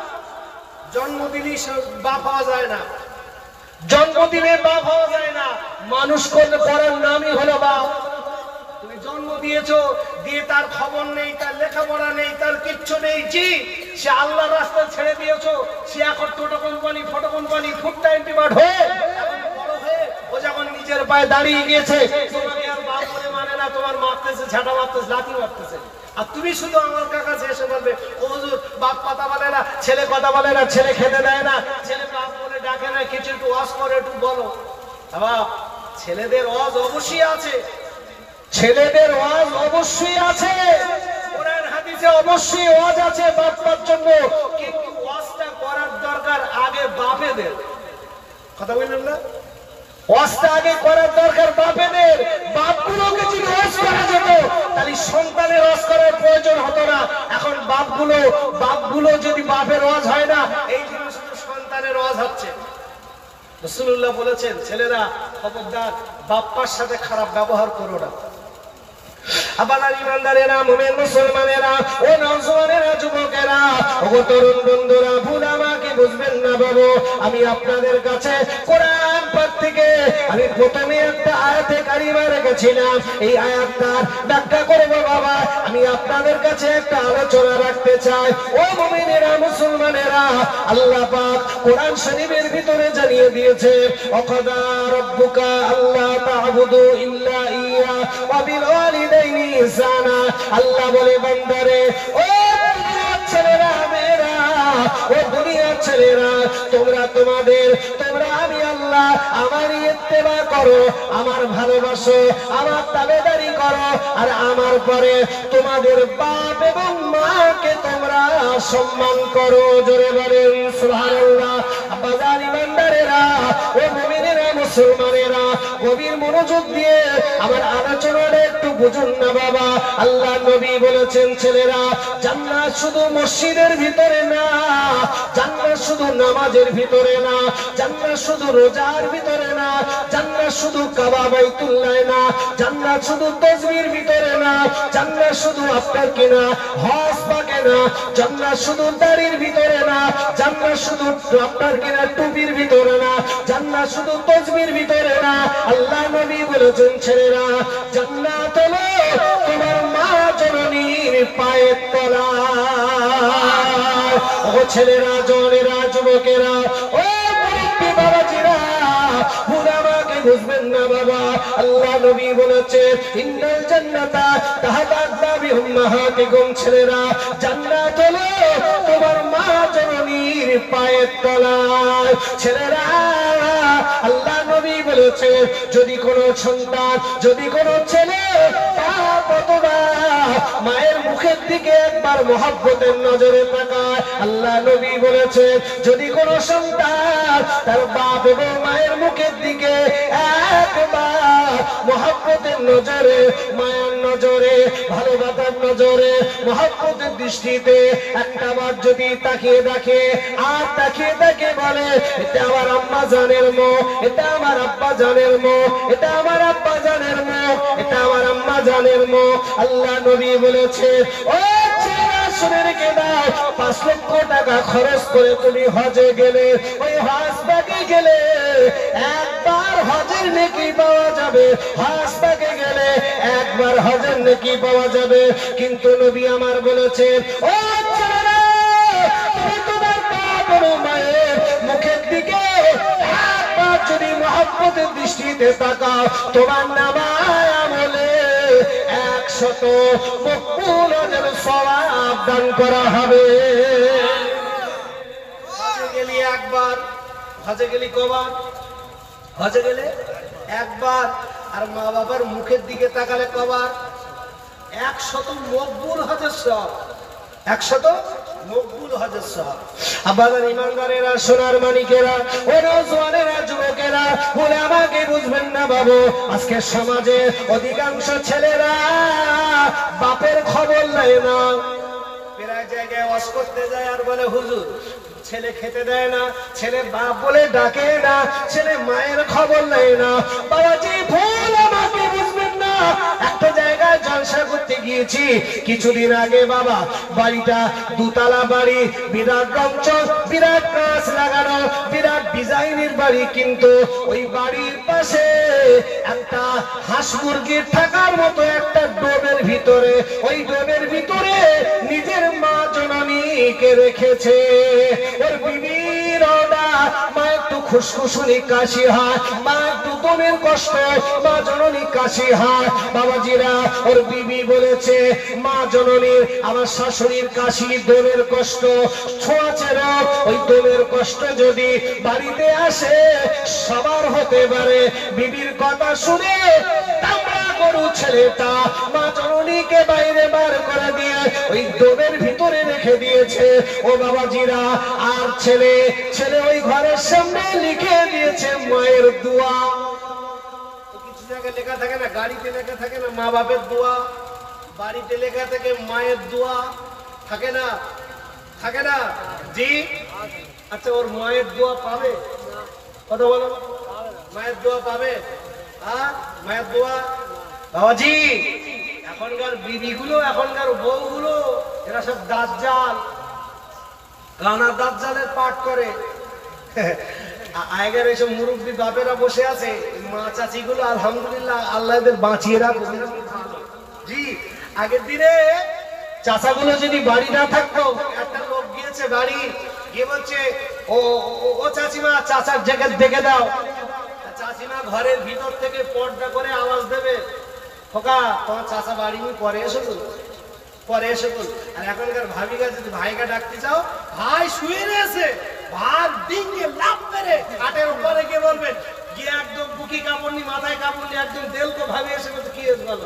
জন্মদিনই বাপ হওয়া যায় না, জন্মদিনে বাপ হওয়া যায় না, মানুষ করলে করার নামই হলো বাপ। তুমি জন্ম দিয়েছো, দিয়ে তার খবর নেই, তার লেখাপড়া নেই, তার কিচ্ছু নেই, জি সে আল্লাহ রাস্তা ছেড়ে দিয়েছো, সে এখন টোটো company, photo company, food time হয়ে এখন বড় হয়ে ও যখন নিজের পায়ে দাঁড়িয়ে গিয়েছে, তোমাকে আর বাপ বলে মানে না, তোমার মারতেছে, ঝাঁটা মারতেছে, লাথি মারতেছে। আর তুমি শুধু আমার কাছে এসে বলবে ও হুজুর বাপ কথা বলে না, ছেলে কথা বলে না, ছেলে খেতে দেয় না, ছেলে বাপ বলে ডাকে না, কিছু একটু ওয়াজ করে একটু বলো। বাবা ছেলেদের ওয়াজ অবশ্যই আছে, ছেলেদের ওয়াজ অবশ্যই আছে, কোরআন হাদিসে অবশ্যই ওয়াজ আছে বাপমার জন্য, কিন্তু ওয়াজটা করার দরকার আগে বাপেদের। কথা বললেন না? ওয়াজটা আগে করার দরকার বাপেদের। বাপগুলোকে যদি ওয়াজ করা যেত তাহলে সন্তানের ওয়াজ করার প্রয়োজন হতো না। এখন বাপগুলো যদি বাপের ওয়াজ হয় না, এই জন্য শুধু সন্তানের ওয়াজ হচ্ছে। রাসূলুল্লাহ বলেছেন ছেলেরা খবরদার বাপ্পার সাথে খারাপ ব্যবহার করো না। আবার ইমানদারেরা, মুমিন মুসলমানেরা, ও নওজওয়ানেরা, যুবকেরা, ও তরুণ বন্ধুরা, ভুল আমাকে বুঝবেন না বাবু। আমি আপনাদের কাছে কোরআন পাক থেকে আমি প্রথমে একটা আয়াতে কারিমা রেখেছিলাম, এই আয়াতটার ব্যাখ্যা করব বাবা। আমি আপনাদের কাছে একটা আলোচনা রাখতে চাই। ও মুমিনেরা, মুসলমানেরা, আল্লাহ পাক কোরআন শরীফের ভিতরে জানিয়ে দিয়েছে, ওয়াকাদা রাব্বুকা আল্লা তা'বুদু ইল্লা ইয়া ওয়া বিল ওয়ালিদাইনি ইহসানা। আল্লাহ বলে বান্দারে, ও দুনিয়ার ছেলেরা, মেয়েরা, ও দুনিয়ার ছেলেরা, তোমরা আমি আল্লাহ আমার ইত্তেবা করো, আমার ভালোবাসো, আমার তাবেদারি করো, আর আমার পরে তোমাদের বাপ এবং মাকে তোমরা সম্মান করো। জোরে বলেন সুবহানাল্লাহ। বাজার ইমানদারেরা, ও মুমিনেরা, মুসলমানেরা, গভীর মনোযোগ দিয়ে আমার আলোচনাটা একটু বুঝুন না বাবা। আল্লাহ নবী বলেছেন ছেলেরা, জান্নাত শুধু মসজিদের ভিতরে না, জান্নাত শুধু নামাজের ভিতরে না, জান্নাত শুধু রোজার ভিতরে না, জান্নাত শুধু কাবা বাইতুল্লাহ না, জান্নাত শুধু তাসবির ভিতরে না, জান্নাত শুধু আপনার কিনা হজ পাকে না, জান্নাত শুধু দাড়ির ভিতরে না, জান্নাত শুধু আপনার কিনা টুপির ভিতরে না, জান্নাত শুধু তাসবির ভিতরে না। আল্লাহ নবী বলেছেন ছেলেরা, জান্নাত হলো তোমার মা জননীর পায়ের তলায়। ও ছেলেরা, জনেরা, যুবকেরা, ও মুরব্বি বাবাজিরা, ভুল আমাকে বুঝবেন না বাবা। আল্লাহ নবী বলেছে ইন্নাল জান্নাতা তাহতা আকদামি উম্মাহাতিকুম, ছেলেরা জান্নাত হলো তোমার মা জননীর পায়ের তলায়। ছেলেরা আল্লাহ নবী বলেছে যদি কোনো সন্তান, যদি কোনো ছেলে অথবা মায়ের মুখের দিকে একবার মহব্বতের নজরে তাকায়, আল্লাহ নবী বলেছে যদি কোনো সন্তান তার বাপ এবং মায়ের মুখের দিকে একবার মহব্বতের নজরে, মায়ের নজরে, ভালোবাসার নজরে, মহব্বতের দৃষ্টিতে একটাবার যদি তাকিয়ে দেখে আর তাকিয়ে দেখে বলে এটা আমার আম্মা জানের মুখ, এটা আমার আব্বা জানের মুখ, এটা আমার আব্বা জানের মুখ, এটা আমার আম্মা জানের মুখ। আল্লাহ নবী বলেছে ও ছেলেরা শুনে রেখে দাও, 5 লক্ষ টাকা খরচ করে তুমি হজে গেলে, ওই হজ ব্যাগে গেলে একবার হজের নেকি পাওয়া যাবে, হজ ব্যাগে গেলে একবার হজের নেকি পাওয়া যাবে। কিন্তু নবী আমার বলেছে ও ছেলেরা তুমি তোমার বাপ এবং মায়ের মুখের দিকে একবার যদি মহব্বতের দৃষ্টিতে তাকাও, তোমার নামায় আমলে 100 মকবুল হজের সওয়াব দান করা হবে। হজে গেলি একবার, হজে গেলি কবার? হজে গেলে একবার। আর মা বাবার মুখের দিকে তাকালে কবার? 100 মকবুল হজের সওয়াব, 100 মকবুল হজের সওয়াব। আবাদার ইমানদারেরা, সোনার মানিকেরা, ও নওজওয়ানেরা, যুবকেরা, বলে আমাকে বুঝবেন না বাবু, আজকে সমাজে অধিকাংশ ছেলেরা বাপের খবর নেয় না। প্রায় জায়গায় ওয়াজ করতে যায় আর বলে হুজুর ছেলে খেতে দেয় না, ছেলে বাপ বলে ডাকে না, ছেলে মায়ের খবর নেয় না। বাবাজি ভুল আমাকে বুঝবেন না। একটা জায়গায় জলসা করতে গিয়েছি কিছুদিন আগে বাবা, বাড়িটা 2 তলা বাড়ি, বিরাট রংচং, বিরাট গাছ লাগানো, বিরাট ডিজাইনের বাড়ি, কিন্তু ওই বাড়ির পাশে একটা হাঁস মুরগির থাকার মতো একটা ডোবের ভিতরে, ওই ডোবের ভিতরে নিজের মা জননীকে রেখেছে। ওর বিবির মা একটু খুশখুশুনি কাশি হয়, মা একটু দমের কষ্ট, মা জননী কাশি হয়। বাবাজিরা ওর বিবি বলেছে মা জননীর, আমার শাশুড়ির কাশি, দমের কষ্ট, ছোঁয়াচে রোগ, ওই দমের কষ্ট যদি বাড়িতে আসে সবার হতে পারে। বিবির কথা শুনে তামড়া গরু ছেলেটা মা জননীকে বাইরে বার করে দিয়ে ওই দমের ভিতরে রেখে দিয়েছে। ও বাবাজিরা, আর ছেলে ছেলে ওই ঘরের সামনে লিখে দিয়েছে মায়ের দোয়া। কিছু জায়গায় লেখা থাকে না, গাড়িতে লেখা থাকে না মা বাপের দোয়া, বাড়িতে লেখা থাকে মায়ের দোয়া, থাকে না? থাকে না? জি আচ্ছা, ওর মায়ের দোয়া পাবে? কথা বলো, মায়ের দোয়া পাবে? হ্যাঁ, মায়ের দোয়া। বাবাজি এখনকার বিবিগুলো, এখনকার বউগুলো, এরা সব দাজ্জাল, কানা দাজ্জালের পাঠ করে। আগের এইসব মুরব্বী বাপেরা বসে আছে, মা চাচিগুলো আলহামদুলিল্লাহ আল্লাহ এদের বাঁচিয়ে রাখুন। জি আগের দিনে চাচাগুলো যদি বাড়ি না থাকতো, একটা লোক গিয়েছে বাড়ি, গিয়ে বলছে ও ও চাচিমা চাচার জায়গা দেখে দাও। চাচিমা ঘরের ভিতর থেকে পর্দা করে আওয়াজ দেবে, খোকা তোমার চাচা বাড়ি নিয়ে পরে এসো তো, পরে এসে বল। আর এখনকার ভাবিকা যদি ভাইকে ডাকতে চাও, ভাই শুয়ে রয়েছে, ভাত ডিঙ্গে লাফ মেরে খাটের উপরে গিয়ে বলবেন, গিয়ে একদম বুকি কাপড় নি, মাথায় কাপড় নি, একদম দেলকো ভাবি এসে বলছে কি হয়েছে বলো।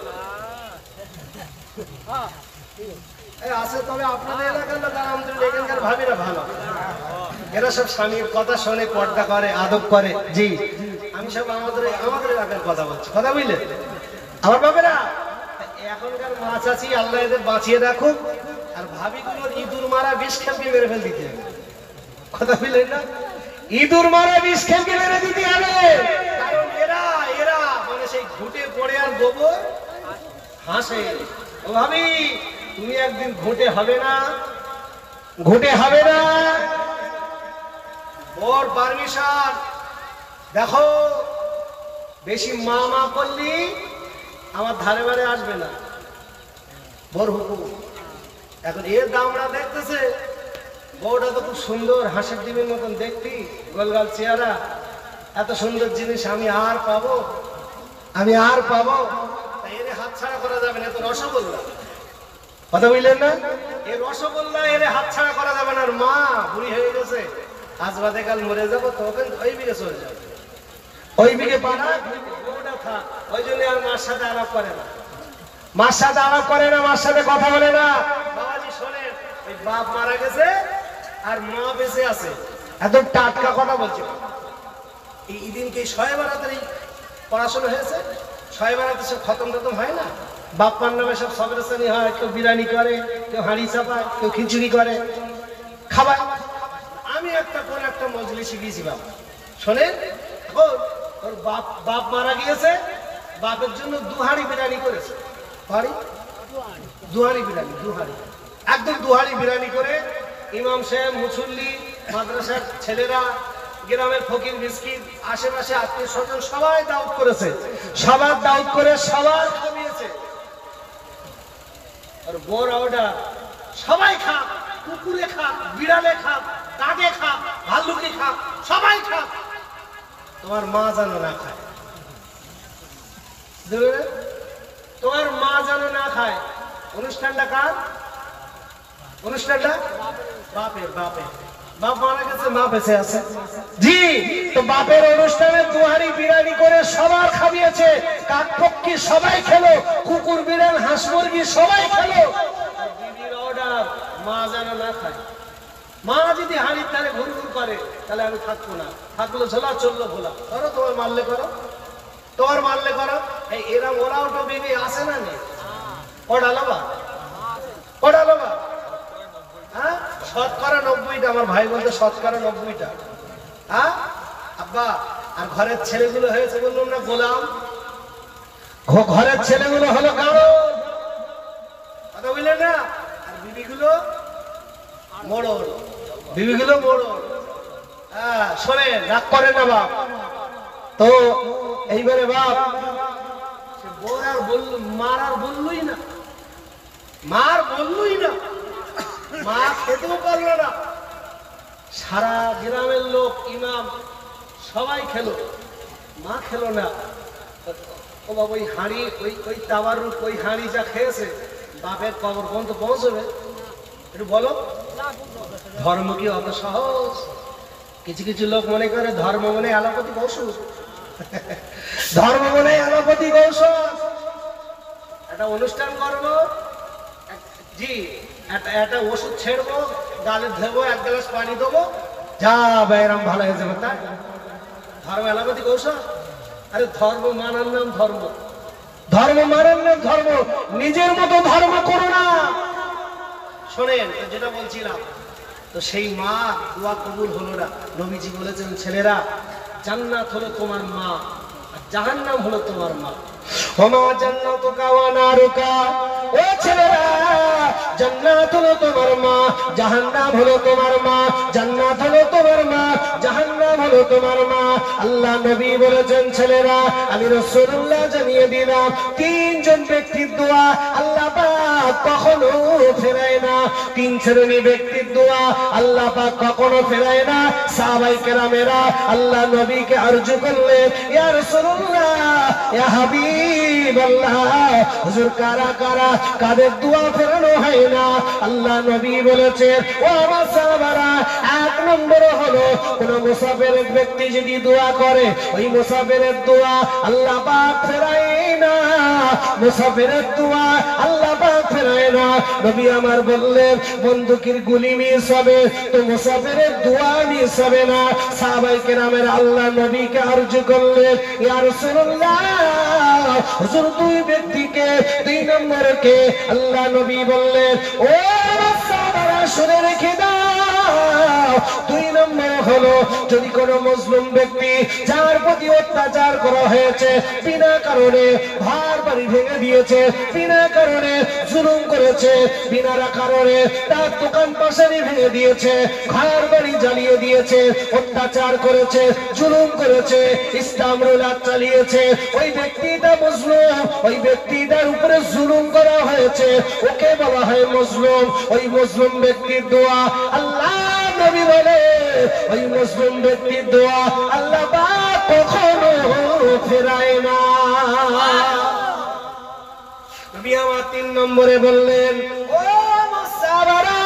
আছে, তবে আপনাদের এলাকার লোক আলহামদুলিল্লাহ এখানকার ভাবিরা ভালো, এরা সব স্বামীর কথা শোনে, পর্দা করে, আদব করে। জি আমি সব আমাদের এলাকার কথা বলছি, কথা বুঝলেন আমার বাবেরা। এখনকার মা চাচি আল্লাহ এদের বাঁচিয়ে রাখুক, আর ভাবিগুলোর ইঁদুর মারা বিষ খেলকে মেরে ফেল দিতে হবে, কথা বুঝলেন না? ইঁদুর মারা বিষ খেলকে মেরে দিতে হবে, কারণ এরা এরা মানে সেই ঘুটে পড়ে আর গোবর হাসে। ও ভাবি তুমি একদিন ঘুটে হবে না, ঘুটে হবে না। ওর পারমিশন দেখো, বেশি মা মা করলি আমার ধারে বারে আসবে না, বড় হুকুম। এখন এর দামরা দেখতেছে, বউটা তো খুব সুন্দর, হাঁসের ডিমের মতন দেখতি, গোলগাল চেহারা, এত সুন্দর জিনিস আমি আর পাবো, আমি আর পাবো? তাই এর হাত ছাড়া করা যাবে না। তো রসগোল্লা, কথা বুঝলেন না? এই রসগোল্লা এর হাত ছাড়া করা যাবে না। আর মা বুড়ি হয়ে গেছে, আজ বাদে কাল মরে যাবো, তখন ওই বিঘে চলে যাবে, ওই বিঘে পানা ওটা থাক। ওই জন্য আর মার সাথে আলাপ করে না, মার সাথে আলাপ করে না, মার সাথে কথা বলে না। বাবাজি শোনেন, ওই বাপ মারা গেছে আর মা বেঁচে আছে, এত টাটকা কথা বলছে। এই দিনকে শয়ে বারাতের পড়াশোনা হয়েছে, শয়ে বারাতে সব খতম টতম হয় না, বাপ মার নামে সব সবরেসানি হয়, কেউ বিরিয়ানি করে, কেউ হাঁড়ি চাপায়, কেউ খিচুড়ি করে, খাবার। আমি কোন একটা মজলিসে গিয়েছি বাবা, শোনেন, ওর বাপ মারা গিয়েছে, বাপের জন্য 2 হাঁড়ি বিরিয়ানি করেছে, দুহারি বিরিয়ানি, একদম 2 হাঁড়ি বিরিয়ানি করে ইমাম সাহেব, মুসল্লি, মাদ্রাসার ছেলেরা, গ্রামের ফকির মিসকিন, আশেপাশে আত্মীয় স্বজন সবাই দাওয়াত করেছে, সবার দাওয়াত করে সবার খাইয়েছে। আর বড় অর্ডার, সবাই খাক, কুকুরে খাক, বিড়ালে খাক, কাকে খাক, ভাল্লুকে খাক, সবাই খাক, তোমার মা যেন না খায়, তোমার মা যেন না খায়। অনুষ্ঠানটা কার? অনুষ্ঠানটা বাপের। বাপ মারা গেছে, মা বেঁচে আছে। জি, তো বাপের অনুষ্ঠানে 2 হাঁড়ি বিরিয়ানি করে সবার খাইয়েছে, কাক পক্ষী সবাই খেলো, কুকুর বিড়াল হাঁস মুরগি সবাই খেলো। বিবির অর্ডার, মা যেন না খায়। মা যদি হাঁড়ির তারে ঘুর করে, তাহলে আমি থাকবো না, থাকলো ঝোলা, চললো ভোলা। করো, তোমার মারলে করো, তোমার মারলে করো। এই এরা ওরাও তো বিবি আসে না, নেই পড়ালো বা, হ্যাঁ, 90টা। আমার ভাই বলতে 90টা। হ্যাঁ আব্বা, আর ঘরের ছেলেগুলো হয়েছে বললাম না গোলাম, ঘরের ছেলেগুলো হলো কারো, কথা বুঝলেন না? আর বিবিগুলো মোড়ল, হ্যাঁ। শোনেন, রাগ করেন না বাপ। তো এইবারে বাপ বোর আর বলল, মার আর বললই না, মা খেতেও পারলো না। সারা গ্রামের লোক, ইমাম সবাই খেলো, মা খেলো না। ও বাবা, ওই হাঁড়ি, ওই তাওয়ার রূপ, ওই হাঁড়ি যা খেয়েছে, বাপের কবর পর্যন্ত পৌঁছবে? একটু বলো, ধর্ম কি অত সহজ? কিছু লোক মনে করে ধর্ম মনে এলোপ্যাথি ঔষধ, ধর্ম মনে এলোপ্যাথি ঔষধ। একটা অনুষ্ঠান করবো, জি, একটা ওষুধ ছেড়বো, গালে ধেবো, 1 গ্লাস পানি দেবো, যা বাইরাম ভালো হয়ে যাবে, তাই ধর্ম এলোপ্যাথি ঔষধ? আরে ধর্ম মানার নাম ধর্ম, নিজের মতো ধর্ম করো না। শোনেন, যেটা বলছিলাম, তো সেই মা দোয়া কবুল হলো না। নবীজি বলেছেন, ছেলেরা, জান্নাত হলো তোমার মা, আর জাহান্নাম হলো তোমার মা। ওমা জান্নাতুকা ওয়া নারুকা, ও ছেলেরা, জান্নাত হলো তোমার মা, জাহান্নাম হলো তোমার মা। জান্নাত হলো তোমার মা, জাহান্নাম হলো তোমার মা। আল্লাহ নবী বলেছেন, ছেলেরা, আমি রাসূলুল্লাহ জানিয়ে দিলাম, 3 জন ব্যক্তির দোয়া আল্লাহ পাক কখনো ফেরায় না। 3 শ্রেণী ব্যক্তির দোয়া আল্লাহ পাক কখনো ফেরায় না। সাহাবায়ে কেরামেরা আল্লাহ নবীকে আরজু করলেন, ইয়া রাসূলুল্লাহ, ইয়া হাবিবাল্লাহ, হুজুর, কারা কাদের দোয়া ফেরানো হয় না? আল্লাহ নবী বলেছেন, ও আমার সাহাবারা, 1 নম্বর হলো, কোন মুসাফিরের ব্যক্তি যদি দোয়া করে, ওই মুসাফিরের দোয়া আল্লাহ পাক ফেরায় না, মুসাফিরের দোয়া আল্লাহ পাক ফেরায় না। নবী আমার বললেন, বন্দুকের গুলি মিস হবে, তো মুসাফিরের দোয়া মিস হবে না। সাহাবায়ে কেরামের আল্লাহ নবীকে আরজু করলেন, ইয়া রাসূলুল্লাহ, হুজুর, 2 ব্যক্তিকে, 2 নম্বরকে? আল্লাহ নবী বললেন, ও সাহাবারা, শুনে রেখে দাও, 2 নম্বর হলো, যদি কোনো মুসলিম ব্যক্তি, যার প্রতি অত্যাচার করা হয়েছে, বিনা কারণে ঘর বাড়ি ভেঙে দিয়েছে, বিনা কারণে জুলুম করেছে, বিনা কারণে তার দোকান পাশারি ভেঙে দিয়েছে, ঘর বাড়ি জ্বালিয়ে দিয়েছে, অত্যাচার করেছে, জুলুম করেছে, ইসলাম রুলাত চালিয়েছে, ওই ব্যক্তিটা মুসলিম, ওই ব্যক্তিটার উপরে জুলুম করা হয়েছে, ওকে বলা হয় মুসলিম। ওই মুসলিম ব্যক্তির দোয়া আল্লাহ নবী বলে, ওই মুসলিম ব্যক্তির দোয়া আল্লাহ পাক ফেরায় না। নবী আমার 3 নম্বরে বললেন, ও সাহাবারা,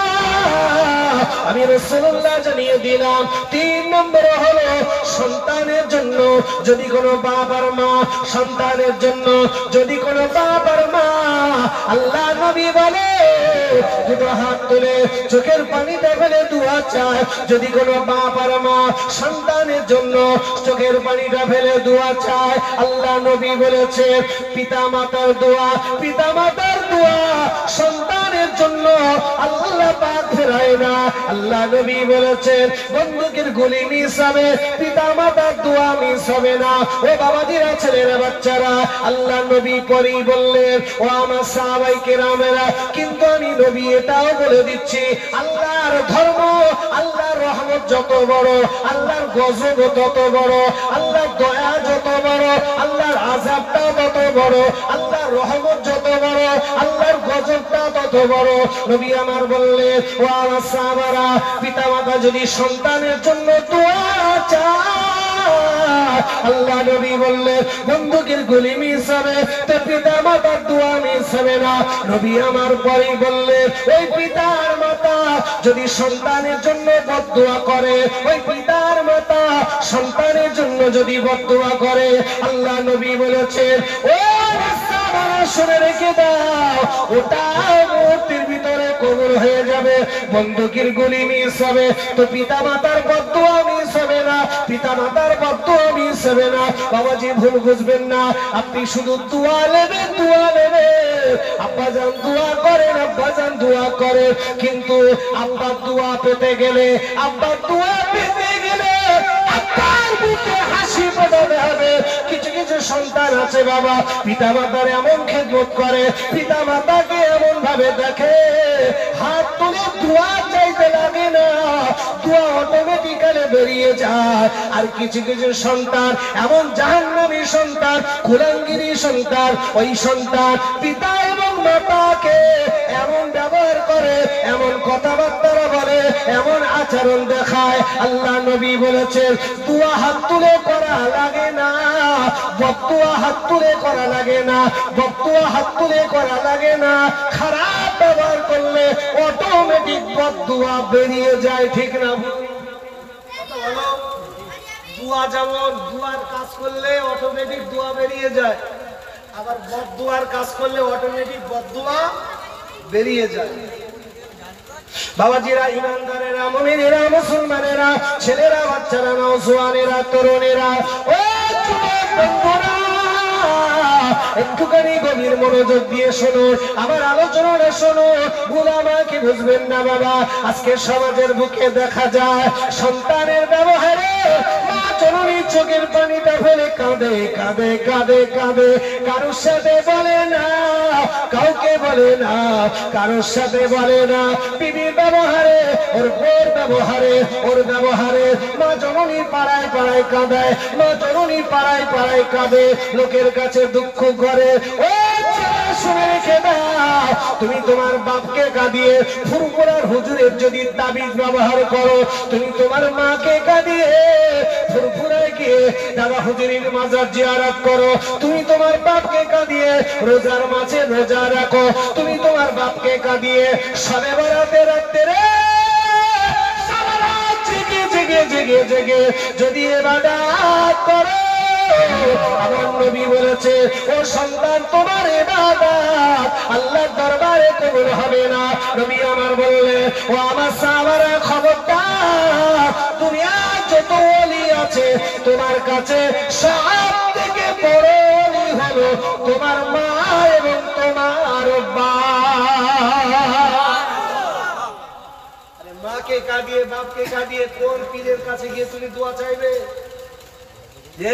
আমি রাসূলুল্লাহ জানিয়ে দিলাম 3 নম্বর হলো সন্তানের জন্য যদি কোনো বাবার মা, সন্তানের জন্য যদি কোনো বাবার মা, আল্লাহ নবী বলে দুটো হাত তুলে চোখের পানিটা ফেলে দোয়া চায়। যদি কোনো বাবার মা সন্তানের জন্য চোখের পানিটা ফেলে দোয়া চায়, আল্লাহ নবী বলেছে পিতা মাতার দোয়া, পিতা মাতার দোয়া সন্তানের জন্য আল্লাহ পাক ফেরায় না। আল্লাহ নবী বলেছেন বন্দুকের গুলি মিস হবে, পিতা মাতার দোয়া মিস হবে না। ও বাবাজিরা, ছেলেরা, বাচ্চারা, আল্লাহ নবী পরেই বললেন, ও আমার সাহাবায়ে কেরামেরা, কিন্তু আমি নবী এটাও বলে দিচ্ছি, আল্লাহর ধর্ম, আল্লাহর রহমত যত বড়, আল্লাহর গজব তত বড়, আল্লাহর দয়া যত বড়, আল্লাহর আযাবটা তত বড়, আল্লাহর রহমত যত বড়, আল্লাহর গজবটা তত বড়। নবী আমার বললেন, ও আমার সাহাবারা, পিতা মাতা যদি সন্তানের জন্য দোয়া চায়, আল্লাহ নবী বললেন বন্দুকের গুলি মিস হবে, তো পিতা মাতার দোয়া মিস হবে না। নবী আমার পরেই বললেন, ওই পিতার মাতা যদি সন্তানের জন্য বদদোয়া করে, ওই পিতার মাতা সন্তানের জন্য যদি বদদোয়া করে, আল্লাহ নবী বলেছেন, ও শুনে রেখে দাও, ওটা মুহূর্তের ভিতরে কবুল হয়ে যাবে। বন্দুকের গুলি মিস হবে, তো পিতা মাতার বদদোয়া মিস হবে না, পিতা মাতার বদদোয়া মিস হবে না। বাবাজি ভুল বুঝবেন না, আপনি শুধু দোয়া নেবেন, দোয়া নেবেন। আব্বাজান দোয়া করেন, আব্বাজান দোয়া করে, কিন্তু আব্বার দোয়া পেতে গেলে, আব্বার দোয়া পেতে গেলে আব্বার বুকে হাসি ফোটাতে হবে। কিছু কিছু সন্তান আছে বাবা, পিতা মাতার এমন খেদমত করে, পিতা মাতাকে এমন ভাবে দেখে, হাত তুলে দোয়া চাইতে লাগে না, দোয়া অটোমেটিক্যালি বেরিয়ে যায়। আর কিছু কিছু সন্তান এমন জাহান্নামী সন্তান, কুলাঙ্গিরি সন্তান, ওই সন্তান পিতা এবং মাতাকে এমন ব্যবহার করে, এমন কথাবার্তা বলে, এমন আচরণ দেখায়। আল্লাহ নবী বলেছেন দোয়া হাত তুলে করা লাগে না, বদদোয়া হাত তুলে করা লাগে না, বদদোয়া হাত তুলে করা লাগে না। খারাপ ব্যবহার করলে অটোমেটিক বদদোয়া বেরিয়ে যায়, ঠিক না? দোয়া যেমন দোয়ার কাজ করলে অটোমেটিক দোয়া বেরিয়ে যায়, আবার বদদোয়ার কাজ করলে অটোমেটিক বদদোয়া বেরিয়ে যায়। বাবাজিরা, ইমানদারেরা, মুমিনেরা, মুসলমানেরা, ছেলেরা, বাচ্চারা, নওজোয়ানেরা, তরুণেরা, ও যুবক বন্ধুরা, একটুখানি গভীর মনোযোগ দিয়ে শোনো, আমার আলোচনাটা শোনো, ভুল আমাকে বুঝবেন না বাবা। আজকে সমাজের বুকে দেখা যায় সন্তানের ব্যবহারে মা জননী চোখের পানিটা ফেলে কাঁদে, কাঁদে, কাঁদে, কাঁদে, কারোর সাথে বলে না, কাউকে বলে না, কারোর সাথে বলে না। বিবির ব্যবহারে, ওর বোর ব্যবহারে, ওর ব্যবহারে মা জননী পাড়ায় পাড়ায় কাঁদায়, মা জননী পাড়ায় পাড়ায় কাঁদে, লোকের কাছে দুঃখ করে। ও শুনে রেখে দাও, তুমি তোমার বাপকে কাঁদিয়ে ফুরফুরার হুজুরের যদি তাবিজ ব্যবহার করো, তুমি তোমার মাকে কাঁদিয়ে ফুরফুরায় গিয়ে দাদা হুজুরের মাজার জিয়ারত করো, তুমি তোমার বাপকে কাঁদিয়ে রোজার মাঝে রোজা রাখো, তুমি তোমার বাপকে কাঁদিয়ে শবে বরাতে রাতে রে সারা রাত জেগে জেগে জেগে জেগে যদি ইবাদত করো, আমার নবী বলেছে ও সন্তান তোমার ইবাদত আল্লাহর দরবারে কবুল হবে না। নবী আমার বললে, ও আমার সাহাবারা খবরদার, দুনিয়ার যত ওলি আছে তোমার কাছে সব থেকে বড় ওলি হলো তোমার মা এবং তোমার বাপ। মাকে কাঁদিয়ে বাপকে কাঁদিয়ে কোন পীরের কাছে গিয়ে তুমি দোয়া চাইবে? যে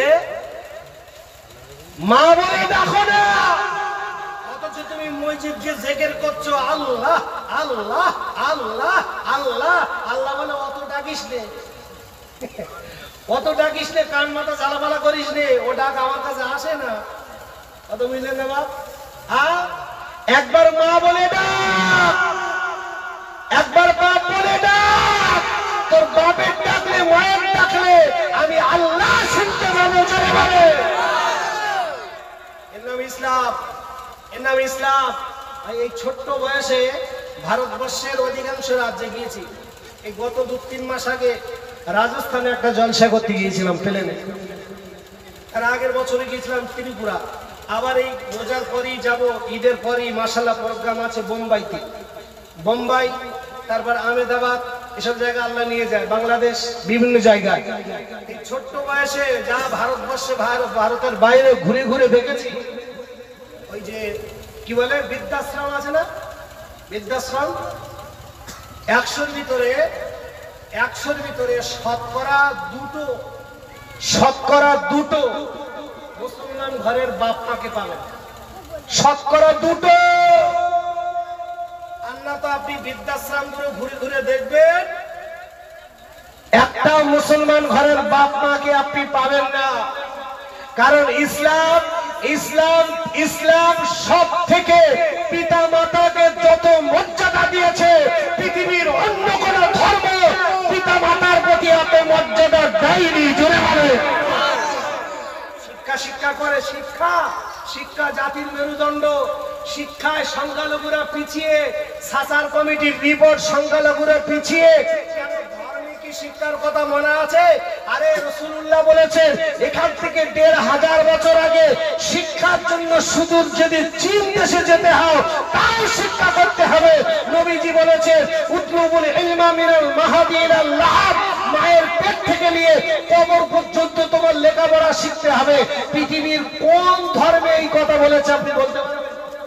মা বলে দেখো না, অথচ তুমি মসজিদকে জিকির করছো আল্লাহ আল্লাহ আল্লাহ আল্লাহ আল্লাহ বলে অত ডাকিস নে, অত ডাকিস নে, কান মাথা জ্বালাপালা করিস নে, ও ডাক আমার কাছে আসে না। অত বুঝলেন না বাপ? হ্যাঁ, একবার মা বলে ডাক, একবার বাপ বলে ডাক, তোর বাপের ডাকলে মায়ের ডাকলে আমি আল্লাহ শুনতে পাবো। চলে বলে নাম ইসলাম। এই ছোট্ট বয়সে ভারতবর্ষের অধিকাংশ রাজ্যে গিয়েছি। এই গত 2-3 মাস আগে রাজস্থানে একটা জলসা করতে গিয়েছিলাম প্লেনে। তার আগের বছরে গিয়েছিলাম ত্রিপুরা। আবার এই রোজার পরই যাব, ঈদের পরই মাশাআল্লাহ প্রোগ্রাম আছে বোম্বাইতে। বোম্বাই, তারপর আহমেদাবাদ, এসব জায়গা আল্লাহ নিয়ে যায়, বাংলাদেশ, বিভিন্ন জায়গায়। এই ছোট্ট বয়সে যা ভারতবর্ষে ভারতের বাইরে ঘুরে ঘুরে দেখেছি। ওই যে কি বলে বৃদ্ধাশ্রম আছে না, বৃদ্ধাশ্রম, 100-র ভিতরে শতকরা দুটো মুসলমান ঘরের বাপ মাকে পাবেন। শতকরা 2। আল্লাহ তো আপনি বৃদ্ধাশ্রম ঘুরে ঘুরে দেখবেন, একটা মুসলমান ঘরের বাপ মাকে আপনি পাবেন না। কারণ ইসলাম সব থেকে পিতা মাতাকে যত মর্যাদা দিয়েছে, পৃথিবীর অন্য কোন ধর্ম পিতা মাতার প্রতি এত মর্যাদা দেয়নি। জোরে বলে শিক্ষা করে, শিক্ষা জাতির মেরুদণ্ড। শিক্ষায় সংখ্যালঘুরা পিছিয়ে, সাসার কমিটির রিপোর্ট সংখ্যালঘুরা পিছিয়ে। শিক্ষার কথা মনে আছে? আরে রাসূলুল্লাহ বলেছেন এখান থেকে 1500 বছর আগে শিক্ষার জন্য শুধু যদি চীন দেশে যেতে হয় তাও শিক্ষা করতে হবে। নবীজি বলেছেন উতলুবুল ইলমা মিনাল মাহাদি ইলাল লাহাব, মায়ের পেট থেকে নিয়ে কবর পর্যন্ত তোমার লেখাপড়া শিখতে হবে। পৃথিবীর কোন ধর্মে এই কথা বলেছে আপনি বলতে পারবেন?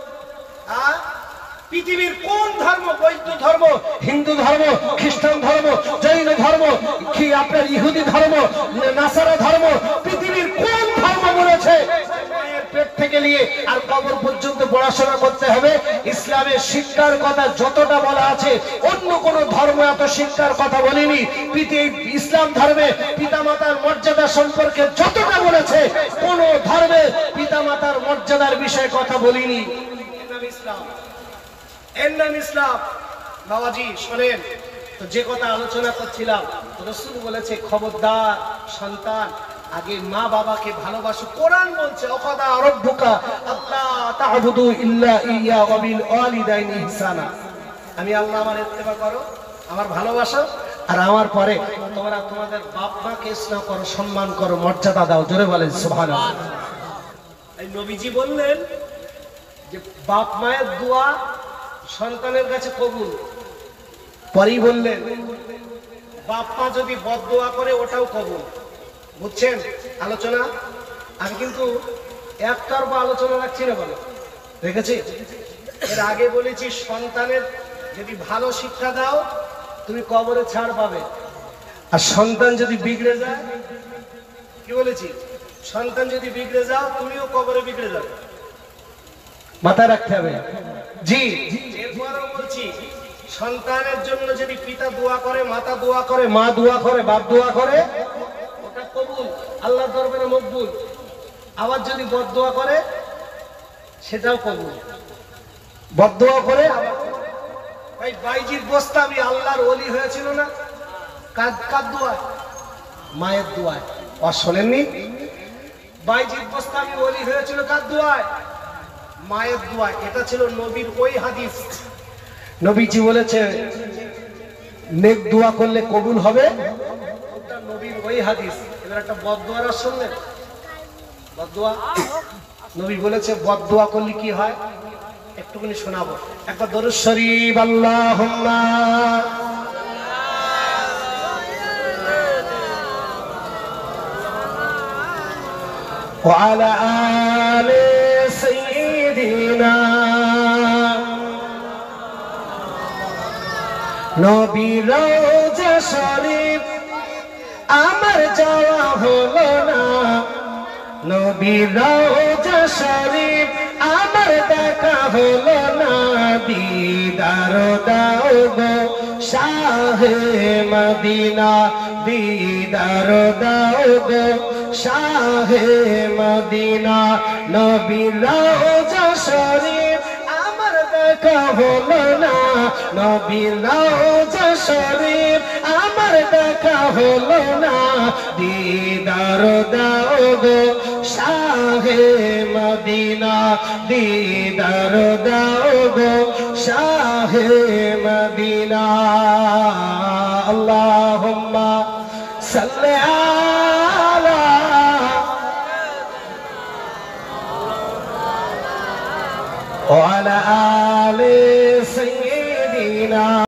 পৃথিবীর কোন ধর্ম, বৌদ্ধ ধর্ম, হিন্দু ধর্ম, খ্রিস্টান ধর্ম, জৈন ধর্ম, কি আপনার ইহুদি ধর্ম, নাসারা ধর্ম, পৃথিবীর কোন ধর্ম বলেছে মায়ের পেট থেকে নিয়ে আর কবর পর্যন্ত পড়াশোনা করতে হবে? ইসলামের শিক্ষার কথা যতটা বলা আছে অন্য কোন ধর্ম এত শিক্ষার কথা বলেনি। ইসলাম ধর্মে পিতামাতার মর্যাদা সম্পর্কে যতটা বলেছে কোন ধর্মে পিতামাতার মর্যাদার বিষয়ে কথা বলিনি। ইসলাম বাবাজি শোনেন তো, যে কথা আলোচনা করছিলাম, রাসূল বলেছে খবরদার সন্তান আগে মা বাবাকে ভালোবাসো। কোরআন বলছে ওয়াকাদা রাব্বুকা আল্লা তা'বুদু ইল্লা ইয়্যা ওয়া বিল ওয়ালিদাইনি ইহসানা। আমি আল্লাহ আমার ইত্তেবা করো, আমার ভালোবাসো, আর আমার পরে তোমরা তোমাদের বাপ মাকে স্নেহ করো, সম্মান করো, মর্যাদা দাও। জোরে বলেন সুবহানাল্লাহ। এই নবীজি বললেন যে বাপ মায়ের দোয়া সন্তানের কাছে কবুল। পরেই বললেন বাপ মা যদি বদদোয়া করে ওটাও কবুল। বুঝছেন আলোচনা? আমি কিন্তু একতরফা আলোচনা রাখছি না, বলে দেখেছি। এর আগে বলেছি সন্তানের যদি ভালো শিক্ষা দাও তুমি কবরে ছাড় পাবে, আর সন্তান যদি বিগড়ে যায়, কি বলেছি, সন্তান যদি বিগড়ে যাও তুমিও কবরে বিগড়ে যাবে। মাথায় রাখতে হবে। জি, এরপরও বলছি সন্তানের জন্য যদি পিতা দোয়া করে, মাতা দোয়া করে, মা দোয়া করে, বাপ দোয়া করে, ওটা কবুল, আল্লাহর দরবারে মকবুল। আবার যদি বদদোয়া করে সেটাও কবুল। বদদোয়া করে ভাই বাইজিদ বোস্তামি আল্লাহর ওলি হয়েছিল না? কার দোয়ায়? মায়ের দোয়ায়। আর শোনেননি বাইজিদ বোস্তামি ওলি হয়েছিল কার দোয়ায়? মায়ের দোয়া। এটা ছিল নবীর ওই হাদিস। নবীজি বলেছে নেক দোয়া করলে কবুল হবে, ওটা নবীর ওই হাদিস। এবার একটা বদদোয়ার শুনলেন, বদদোয়া নবী বলেছে বদদোয়া করলে কি হয় একটুখানি শোনাবো। একবার দরুদ শরীফ আল্লাহুম্মা ওয়া আলা আলি সাইয়্যিদিনা। নবীর রওজা শরীফ আমার যাওয়া হলো না, নবীর রওজা শরীফ আমার দেখা হলো না। দিদার দাও গো শাহে মদিনা, দিদার দাও গো শাহে মদিনা। নবীর রওজা শরীফ আমার দেখা হলো না, নবীর রওজা শরীফ আমার দেখা হলো না। दीदार दाओ गो शाहे मदीना दीदार दाओ गो शाहे मदीना अल्लाहुम्मा सल्ले आला व अला आले सय्यिदीना।